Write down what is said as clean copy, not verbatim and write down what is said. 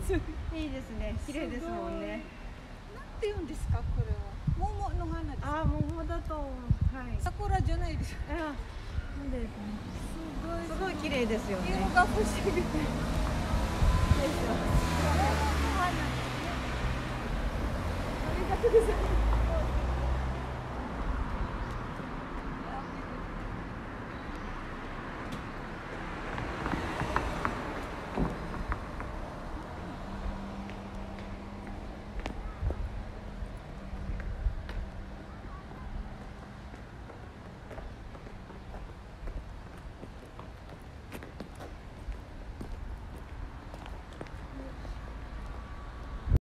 いいですね。綺麗ですもんね。 なんて言うんですか、これは。桃の花です。 ああ、桃だと、はい。 桜じゃないです。 あ、そうですね。 すすごい綺麗ですよね。 色が不思議。ですよ。桃の花。ありがとうございます。